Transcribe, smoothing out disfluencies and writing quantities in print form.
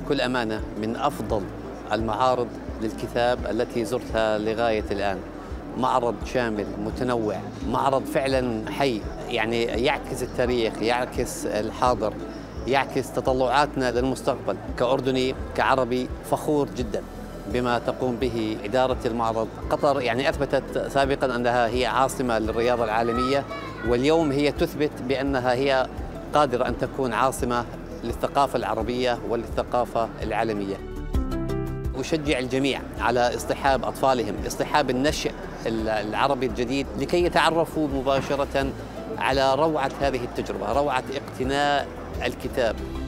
بكل أمانة من أفضل المعارض للكتاب التي زرتها لغاية الآن. معرض شامل متنوع، معرض فعلا حي، يعني يعكس التاريخ، يعكس الحاضر، يعكس تطلعاتنا للمستقبل. كأردني كعربي فخور جدا بما تقوم به إدارة المعرض. قطر يعني أثبتت سابقا أنها هي عاصمة للرياضة العالمية، واليوم هي تثبت بأنها هي قادرة أن تكون عاصمة للثقافة العربية وللثقافة العالمية. أشجع الجميع على اصطحاب أطفالهم، اصطحاب النشء العربي الجديد لكي يتعرفوا مباشرة على روعة هذه التجربة، روعة اقتناء الكتاب.